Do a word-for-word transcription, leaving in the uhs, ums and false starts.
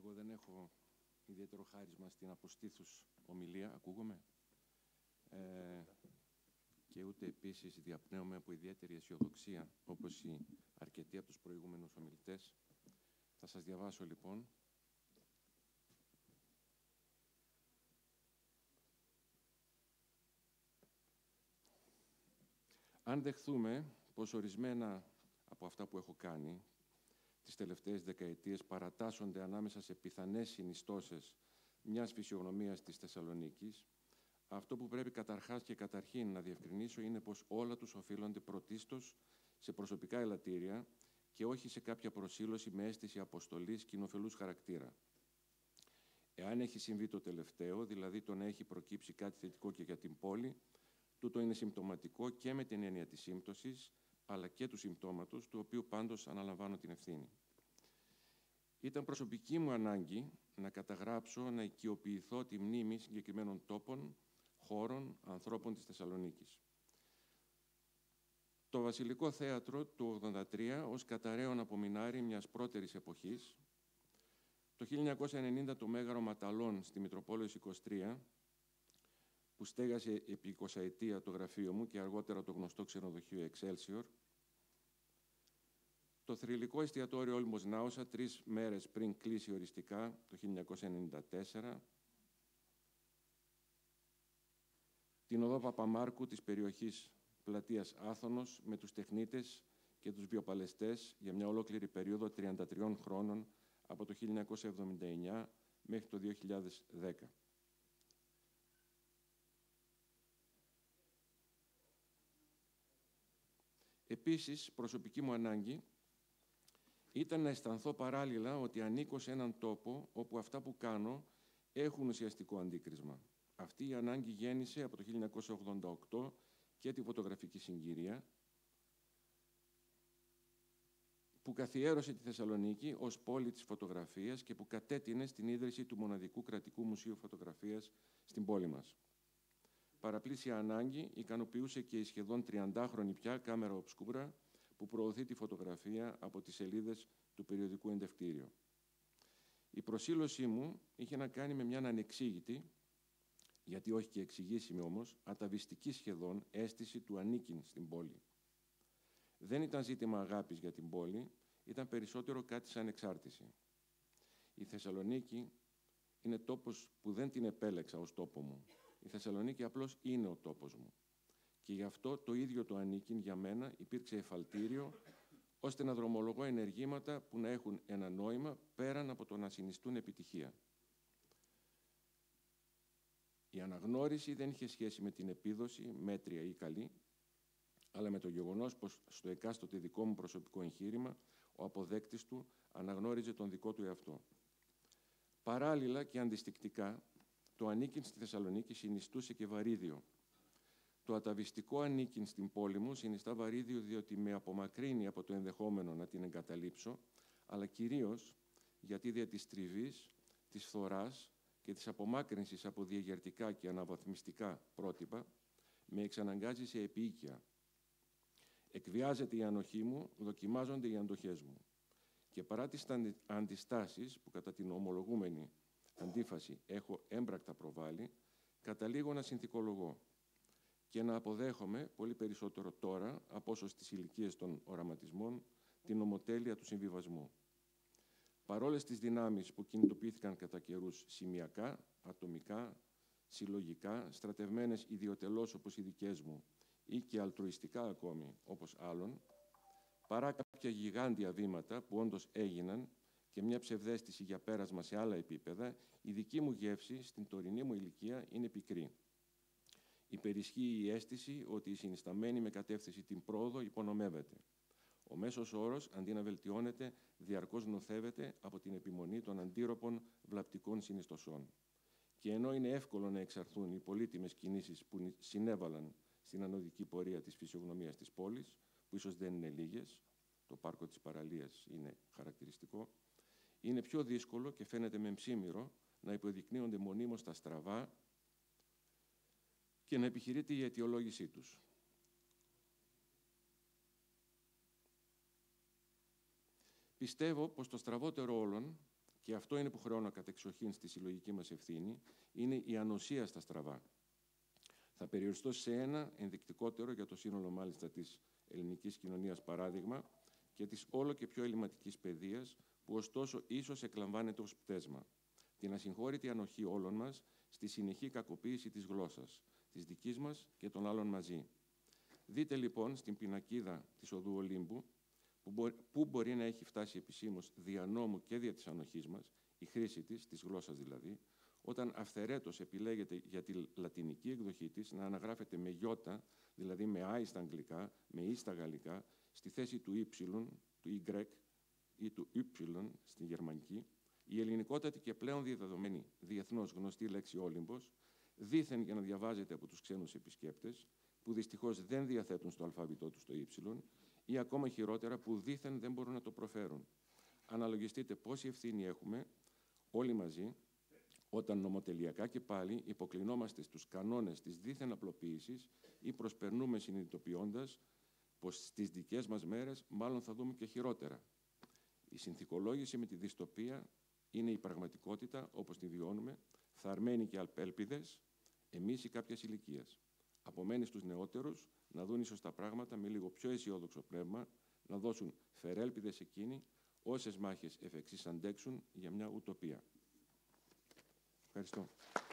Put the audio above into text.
Εγώ δεν έχω ιδιαίτερο χάρισμα στην αποστήθους ομιλία, ακούγομαι, ε, και ούτε επίσης διαπνέομαι από ιδιαίτερη αισιοδοξία, όπως οι αρκετοί από τους προηγούμενους ομιλητές. Θα σας διαβάσω λοιπόν. Αν δεχθούμε πως ορισμένα από αυτά που έχω κάνει τις τελευταίες δεκαετίες παρατάσσονται ανάμεσα σε πιθανές συνιστώσεις μιας φυσιογνωμίας της Θεσσαλονίκης, αυτό που πρέπει καταρχάς και καταρχήν να διευκρινίσω είναι πως όλα τους οφείλονται πρωτίστως σε προσωπικά ελαττήρια και όχι σε κάποια προσήλωση με αίσθηση αποστολής κοινοφελούς χαρακτήρα. Εάν έχει συμβεί το τελευταίο, δηλαδή το να έχει προκύψει κάτι θετικό και για την πόλη, τούτο είναι συμπτωματικό και με την έννοια της σύμπτωσης, αλλά και του συμπτώματος, του οποίου πάντως αναλαμβάνω την ευθύνη. Ήταν προσωπική μου ανάγκη να καταγράψω, να οικειοποιηθώ τη μνήμη συγκεκριμένων τόπων, χώρων, ανθρώπων της Θεσσαλονίκης. Το Βασιλικό Θέατρο του ογδόντα τρία ως καταραίων απομεινάρι μιας πρώτερης εποχής, το χίλια εννιακόσια ενενήντα το Μέγαρο Ματαλών στη Μητροπόλεως είκοσι τρία, που στέγασε επί εικοσαετία το γραφείο μου και αργότερα το γνωστό ξενοδοχείο Εξέλσιορ, το θρυλικό εστιατόριο Όλμος Νάουσα τρεις μέρες πριν κλείσει οριστικά το χίλια εννιακόσια ενενήντα τέσσερα, την οδό Παπαμάρκου της περιοχής Πλατείας Άθωνος με τους τεχνίτες και τους βιοπαλαιστές για μια ολόκληρη περίοδο τριάντα τριών χρόνων από το χίλια εννιακόσια εβδομήντα εννιά μέχρι το δύο χιλιάδες δέκα. Επίσης, προσωπική μου ανάγκη ήταν να αισθανθώ παράλληλα ότι ανήκω σε έναν τόπο όπου αυτά που κάνω έχουν ουσιαστικό αντίκρισμα. Αυτή η ανάγκη γέννησε από το χίλια εννιακόσια ογδόντα οκτώ και τη φωτογραφική συγκυρία, που καθιέρωσε τη Θεσσαλονίκη ως πόλη της φωτογραφίας και που κατέτεινε στην ίδρυση του μοναδικού κρατικού μουσείου φωτογραφίας στην πόλη μας. Παραπλήσια ανάγκη ικανοποιούσε και η σχεδόν τριαντάχρονη πια κάμερα ομπσκούρα που προωθεί τη φωτογραφία από τις σελίδες του περιοδικού Εντευτήριο. Η προσήλωσή μου είχε να κάνει με μια ανεξήγητη, γιατί όχι και εξηγήσιμη όμως, αταβιστική σχεδόν αίσθηση του ανήκειν στην πόλη. Δεν ήταν ζήτημα αγάπης για την πόλη, ήταν περισσότερο κάτι σαν εξάρτηση. Η Θεσσαλονίκη είναι τόπος που δεν την επέλεξα ως τόπο μου. Η Θεσσαλονίκη απλώς είναι ο τόπος μου. Και γι' αυτό το ίδιο το ανήκειν για μένα υπήρξε εφαλτήριο, ώστε να δρομολογώ ενεργήματα που να έχουν ένα νόημα πέραν από το να συνιστούν επιτυχία. Η αναγνώριση δεν είχε σχέση με την επίδοση, μέτρια ή καλή, αλλά με το γεγονός πως στο εκάστοτε δικό μου προσωπικό εγχείρημα ο αποδέκτης του αναγνώριζε τον δικό του εαυτό. Παράλληλα και αντιστικτικά, το ανήκειν στη Θεσσαλονίκη συνιστούσε και βαρύδιο. Το αταβιστικό ανήκειν στην πόλη μου συνιστά βαρύδιο διότι με απομακρύνει από το ενδεχόμενο να την εγκαταλείψω, αλλά κυρίως γιατί δια της τριβής, της φθοράς και της απομάκρυνσης από διαγερτικά και αναβαθμιστικά πρότυπα με εξαναγκάζει σε επίοικια. Εκβιάζεται η ανοχή μου, δοκιμάζονται οι αντοχές μου. Και παρά τις αντιστάσεις που κατά την ομολογούμενη αντίφαση έχω έμπρακτα προβάλει, καταλήγω να συνθηκολογώ και να αποδέχομαι πολύ περισσότερο τώρα από όσο στις ηλικίες των οραματισμών την ομοτέλεια του συμβιβασμού. Παρόλες τις δυνάμεις που κινητοποιήθηκαν κατά καιρούς σημειακά, ατομικά, συλλογικά, στρατευμένες ιδιωτελώς όπως οι δικές μου ή και αλτρουιστικά ακόμη όπως άλλων, παρά κάποια γιγάντια βήματα που όντως έγιναν και μια ψευδαίσθηση για πέρασμα σε άλλα επίπεδα, η δική μου γεύση στην τωρινή μου ηλικία είναι πικρή. Υπερισχύει η αίσθηση ότι η συνισταμένη με κατεύθυνση την πρόοδο υπονομεύεται. Ο μέσος όρος, αντί να βελτιώνεται, διαρκώς νοθεύεται από την επιμονή των αντίρροπων βλαπτικών συνιστοσών. Και ενώ είναι εύκολο να εξαρθούν οι πολύτιμες κινήσεις που συνέβαλαν στην ανωδική πορεία της φυσιογνωμίας της πόλης, που ίσως δεν είναι λίγες, το πάρκο της Παραλίας είναι χαρακτηριστικό, είναι πιο δύσκολο και φαίνεται με ψήμυρο να υποδεικνύονται μονίμως τα στραβά και να επιχειρείται η αιτιολόγησή τους. Πιστεύω πως το στραβότερο όλων και αυτό είναι που χρεώνω κατεξοχήν στη συλλογική μας ευθύνη, είναι η ανοσία στα στραβά. Θα περιοριστώ σε ένα ενδεικτικότερο για το σύνολο μάλιστα της ελληνικής κοινωνίας παράδειγμα και της όλο και πιο ελληματικής παιδείας, που ωστόσο ίσως εκλαμβάνεται ως πτέσμα. Την ασυγχώρητη ανοχή όλων μας στη συνεχή κακοποίηση της γλώσσας, της δικής μας και των άλλων μαζί. Δείτε λοιπόν στην πινακίδα της Οδού Ολύμπου, που μπορεί, που μπορεί να έχει φτάσει επισήμως δια νόμου και δια της ανοχής μας, η χρήση της, της γλώσσας δηλαδή, όταν αυθαιρέτως επιλέγεται για τη λατινική εκδοχή της να αναγράφεται με γιώτα, δηλαδή με άι στα αγγλικά, με ι στα γαλλικά, στη θέση του ύψιλον, του y ή του ypsilon στην γερμανική, η ελληνικότατη και πλέον διαδεδομένη διεθνώς γνωστή λέξη Όλυμπος, δήθεν για να διαβάζεται από τους ξένους επισκέπτες, που δυστυχώς δεν διαθέτουν στο αλφάβητό τους το ύψιλον, ή ακόμα χειρότερα που δήθεν δεν μπορούν να το προφέρουν. Αναλογιστείτε πόση ευθύνη έχουμε όλοι μαζί, όταν νομοτελειακά και πάλι υποκλεινόμαστε στους κανόνες της δήθεν απλοποίησης ή προσπερνούμε συνειδητοποιώντας πως στις δικές μας μέρες μάλλον θα δούμε και χειρότερα. Η συνθηκολόγηση με τη δυστοπία είναι η πραγματικότητα όπως τη βιώνουμε, θαρμένοι και απέλπιδες, εμείς ή κάποιας ηλικίας. Απομένει στους νεότερους να δουν ίσως τα πράγματα με λίγο πιο αισιόδοξο πνεύμα, να δώσουν φερέλπιδες εκείνοι όσες μάχες εφ' εξής αντέξουν για μια ουτοπία. Ευχαριστώ.